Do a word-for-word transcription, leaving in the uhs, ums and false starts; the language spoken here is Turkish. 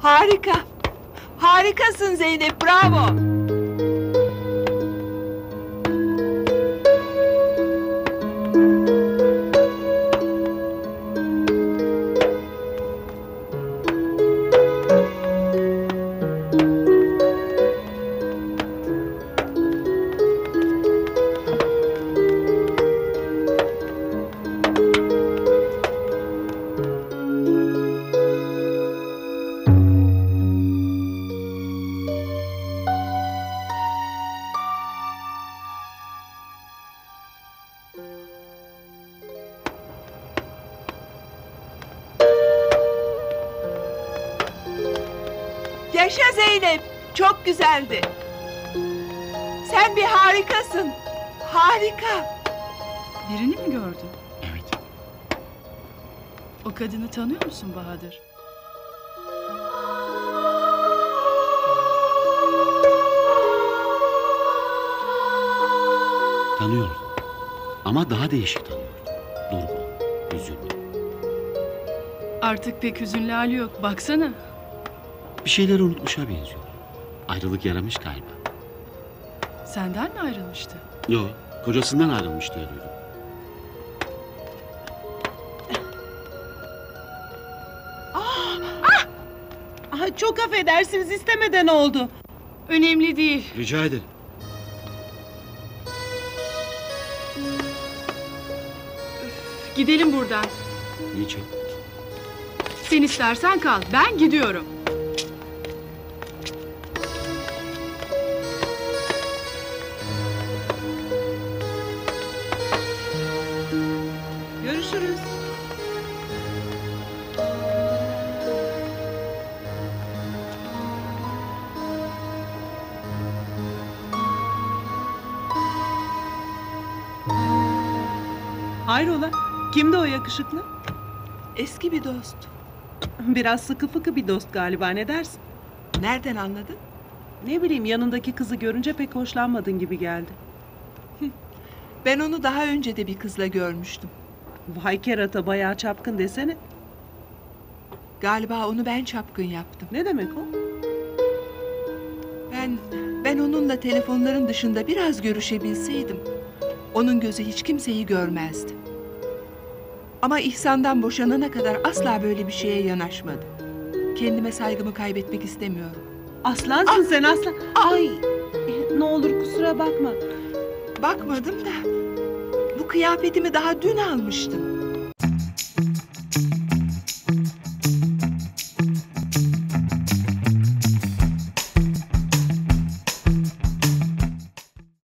Harika. Harikasın Zeynep, bravo. Yaşa Zeynep, çok güzeldi. Sen bir harikasın. Harika. Birini mi gördün? Evet. O kadını tanıyor musun Bahadır? Tanıyorum. Ama daha değişik tanıyorum. Durgun, hüzünlü. Artık pek hüzünlü hali yok. Baksana. Bir şeyleri unutmuşa benziyor. Ayrılık yaramış galiba. Senden mi ayrılmıştı? Yo, kocasından ayrılmış diye duydum. Ah, çok affedersiniz, istemeden oldu. Önemli değil. Rica ederim. Gidelim buradan. Niçin? Sen istersen kal. Ben gidiyorum. Görüşürüz. Hayrola? Kimdi o yakışıklı? Eski bir dost. Biraz sıkı fıkı bir dost galiba, ne dersin? Nereden anladın? Ne bileyim, yanındaki kızı görünce pek hoşlanmadın gibi geldi. Ben onu daha önce de bir kızla görmüştüm. Vay kerata, bayağı çapkın desene. Galiba onu ben çapkın yaptım. Ne demek o? Ben, ben onunla telefonların dışında biraz görüşebilseydim, onun gözü hiç kimseyi görmezdi. Ama İhsan'dan boşanana kadar asla böyle bir şeye yanaşmadı. Kendime saygımı kaybetmek istemiyorum. Aslansın Ah! sen, aslan. Ay, ne olur kusura bakma. Bakmadım da, bu kıyafetimi daha dün almıştım.